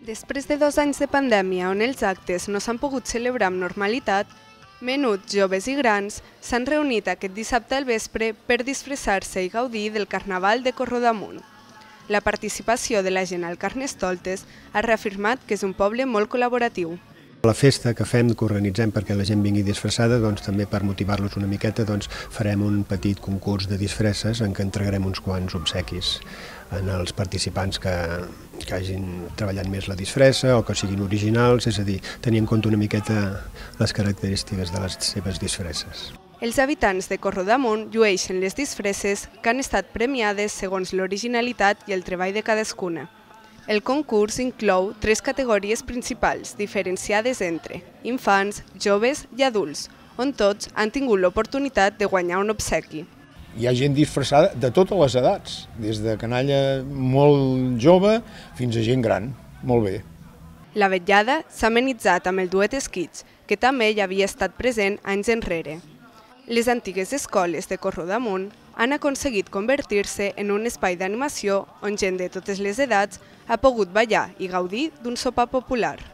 Després de 2 anys de pandèmia on els actes no s'han pogut celebrar amb normalitat, menuts, joves i grans s'han reunit aquest dissabte al vespre per disfressar-se i gaudir del Carnaval de Corrodamunt. La participació de la gent al Carnestoltes ha reafirmat que és un poble molt col·laboratiu. La festa que fem, que organitzem perquè la gent vingui disfressada, també per motivar-los una miqueta, farem un petit concurs de disfresses en què entregarem uns quants obsequis als participants que hagin treballat més la disfressa o que siguin originals, és a dir, tenir en compte una miqueta les característiques de les seves disfresses. Els habitants de Corrodamunt llueixen les disfresses que han estat premiades segons l'originalitat i el treball de cadascuna. El concurs inclou 3 categories principals, diferenciades entre infants, joves i adults, on tots han tingut l'oportunitat de guanyar un obsequi. Hi ha gent disfressada de totes les edats, des de canalla molt jove fins a gent gran, molt bé. La vetllada s'ha amenitzat amb el duet Esquits, que també hi havia estat present anys enrere. Les antigues escoles de Corrodamunt han aconseguit convertir-se en un espai d'animació on gent de totes les edats ha pogut ballar i gaudir d'un sopar popular.